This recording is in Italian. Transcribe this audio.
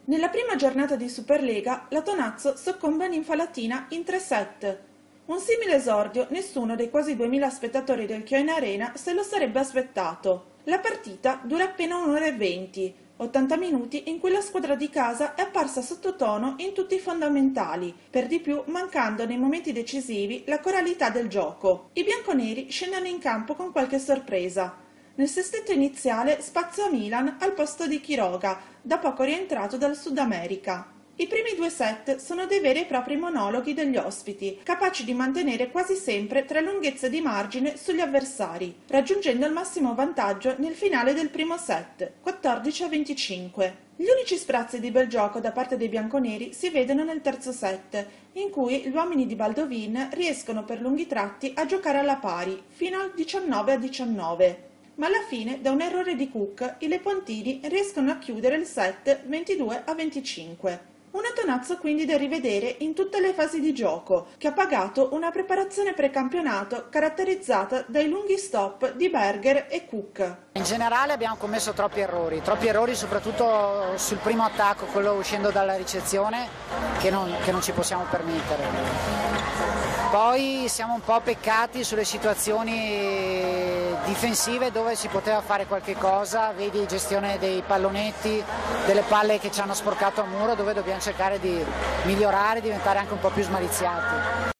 Nella prima giornata di Superlega, la Tonazzo soccombe a Ninfalatina in 3-7. Un simile esordio nessuno dei quasi 2000 spettatori del Chioina Arena se lo sarebbe aspettato. La partita dura appena 1 ora e 20, 80 minuti in cui la squadra di casa è apparsa sottotono in tutti i fondamentali, per di più mancando nei momenti decisivi la coralità del gioco. I bianconeri scendono in campo con qualche sorpresa. Nel sestetto iniziale spazia Milan al posto di Quiroga, da poco rientrato dal Sud America. I primi 2 set sono dei veri e propri monologhi degli ospiti, capaci di mantenere quasi sempre 3 lunghezze di margine sugli avversari, raggiungendo il massimo vantaggio nel finale del primo set, 14-25. Gli unici sprazzi di bel gioco da parte dei bianconeri si vedono nel terzo set, in cui gli uomini di Baldovin riescono per lunghi tratti a giocare alla pari, fino al 19-19. Ma alla fine, da un errore di Cook, i lepontini riescono a chiudere il set 22-25. Una Tonazzo quindi da rivedere in tutte le fasi di gioco, che ha pagato una preparazione precampionato caratterizzata dai lunghi stop di Berger e Cook. In generale abbiamo commesso troppi errori soprattutto sul primo attacco, quello uscendo dalla ricezione, che non ci possiamo permettere. Poi siamo un po' peccati sulle situazioni difensive dove si poteva fare qualche cosa, vedi gestione dei pallonetti, delle palle che ci hanno sporcato a muro, dove dobbiamo cercare di migliorare, diventare anche un po' più smaliziati.